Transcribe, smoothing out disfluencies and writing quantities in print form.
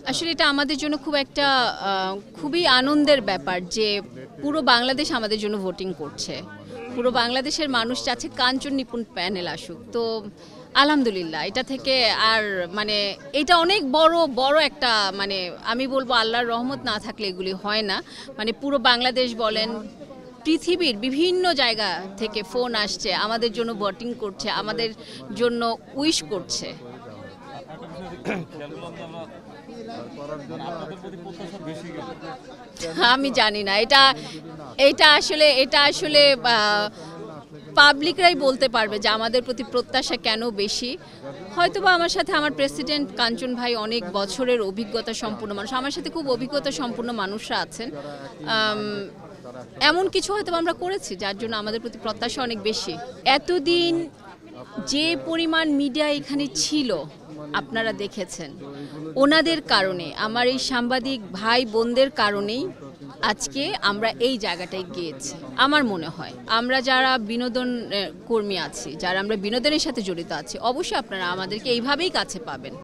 আসলে এটা আমাদের জন্য খুব একটা খুবই আনন্দের ব্যাপার যে পুরো বাংলাদেশ আমাদের জন্য ভোটিং করছে। পুরো বাংলাদেশের মানুষ চাচ্ছে কাঞ্চন নিপুণ প্যানেল আসুক। তো আলহামদুলিল্লাহ এটা থেকে আর মানে এটা অনেক বড় একটা মানে আমি বলবো আল্লাহর রহমত না থাকলে এগুলি হয় না। মানে পুরো বাংলাদেশ বলেন পৃথিবীর বিভিন্ন জায়গা থেকে ফোন আসছে, আমাদের জন্য ভোটিং করছে, আমাদের জন্য উইশ করছে। আমি জানি না এটা এটা আসলে পাবলিকরাই বলতে পারবে যে আমাদের প্রতি প্রত্যাশা কেন বেশি। হয়তোবা আমার সাথে আমার প্রেসিডেন্ট কাঞ্চন ভাই অনেক বছরের অভিজ্ঞতা সম্পন্ন মানুষ, আমার সাথে খুব অভিজ্ঞতা সম্পন্ন মানুষরা আছেন। এমন কিছু হয়তো আমরা করেছি যার জন্য আমাদের প্রতি প্রত্যাশা অনেক বেশি। এতদিন যে পরিমাণ মিডিয়া এখানে ছিল আপনারা দেখেছেন, ওনাদের কারণে আমার এই সাংবাদিক ভাই বোনদের কারণেই আজকে আমরা এই জায়গাটায় গিয়েছি। আমার মনে হয় আমরা যারা বিনোদন কর্মী আছি, যারা আমরা বিনোদনের সাথে জড়িত আছি, অবশ্যই আপনারা আমাদেরকে এইভাবেই কাছে পাবেন।